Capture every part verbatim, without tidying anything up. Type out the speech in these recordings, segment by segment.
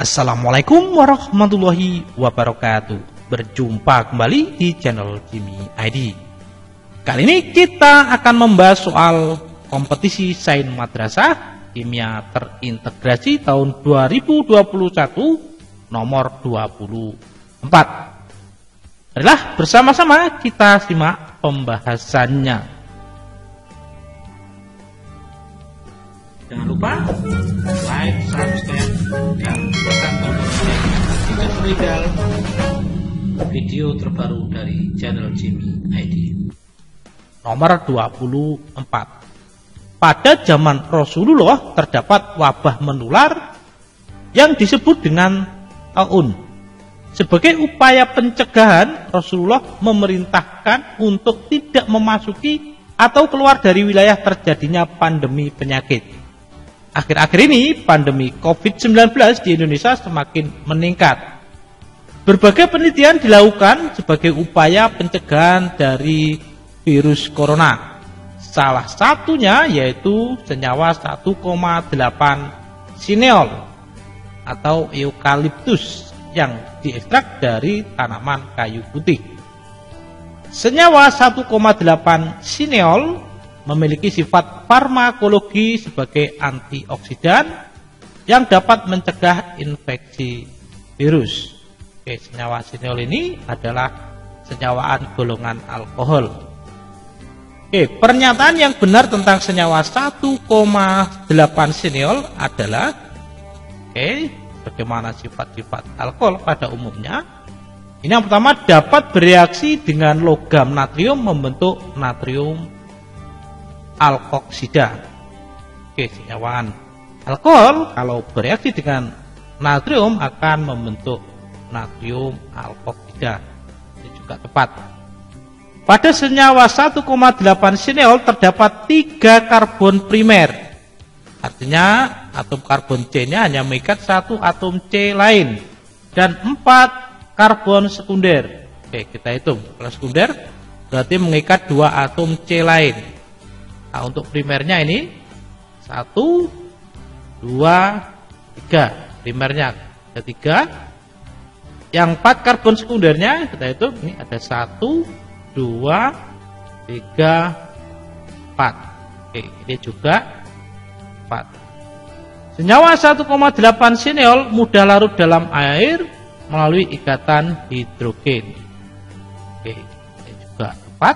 Assalamualaikum warahmatullahi wabarakatuh. Berjumpa kembali di channel Jimmy I D. Kali ini kita akan membahas soal kompetisi Sains Madrasah Kimia Terintegrasi tahun dua ribu dua puluh satu nomor dua puluh empat. Adalah bersama-sama kita simak pembahasannya. Jangan lupa like, subscribe, dan tekan tombol lonceng video terbaru dari channel Jimmy I D. Nomor dua puluh empat. Pada zaman Rasulullah terdapat wabah menular yang disebut dengan taun. Sebagai upaya pencegahan, Rasulullah memerintahkan untuk tidak memasuki atau keluar dari wilayah terjadinya pandemi penyakit. Akhir-akhir ini pandemi COVID sembilan belas di Indonesia semakin meningkat. Berbagai penelitian dilakukan sebagai upaya pencegahan dari virus corona. Salah satunya yaitu senyawa satu koma delapan sineol atau eukaliptus yang diekstrak dari tanaman kayu putih. Senyawa satu koma delapan sineol memiliki sifat farmakologi sebagai antioksidan yang dapat mencegah infeksi virus. Oke, senyawa sineol ini adalah senyawaan golongan alkohol. Oke, pernyataan yang benar tentang senyawa satu koma delapan sineol adalah oke, bagaimana sifat-sifat alkohol pada umumnya. Ini yang pertama, dapat bereaksi dengan logam natrium membentuk natrium alkoksida. Oke, senyawaan alkohol kalau bereaksi dengan natrium akan membentuk natrium alkoksida. Ini juga tepat. Pada senyawa satu koma delapan sineol terdapat tiga karbon primer. Artinya atom karbon C-nya hanya mengikat satu atom C lain dan empat karbon sekunder. Oke, kita hitung. Kalau sekunder berarti mengikat dua atom C lain. Nah, untuk primernya ini satu, dua, tiga. Primernya ada tiga. Yang empat karbon sekundernya kita hitung ini ada satu, dua, tiga, empat. Oke, ini juga empat. Senyawa satu koma delapan sineol mudah larut dalam air melalui ikatan hidrogen. Oke, ini juga empat.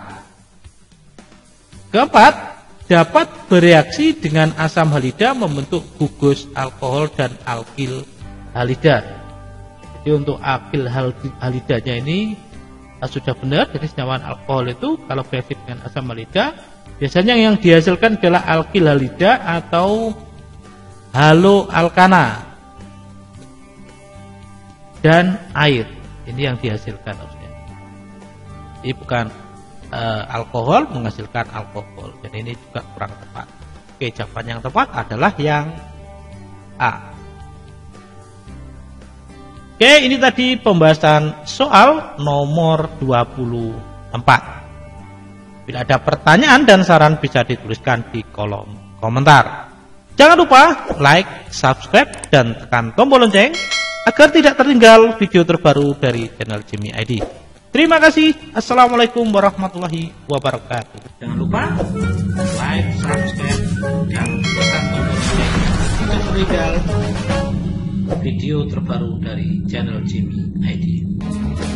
Keempat, dapat bereaksi dengan asam halida membentuk gugus alkohol dan alkil halida. Jadi untuk alkil halidanya ini sudah benar. Jadi senyawaan alkohol itu kalau bereaksi dengan asam halida, biasanya yang dihasilkan adalah alkil halida atau haloalkana dan air. Ini yang dihasilkan maksudnya. Ini bukan Uh, alkohol menghasilkan alkohol. Jadi ini juga kurang tepat. Oke, jawaban yang tepat adalah yang A. Oke, ini tadi pembahasan soal nomor dua puluh empat. Bila ada pertanyaan dan saran bisa dituliskan di kolom komentar. Jangan lupa like, subscribe, dan tekan tombol lonceng agar tidak tertinggal video terbaru dari channel Jimmy I D. Terima kasih. Assalamualaikum warahmatullahi wabarakatuh. Jangan lupa like, subscribe, dan tekan tombol lonceng untuk video terbaru dari channel Jimmy I D.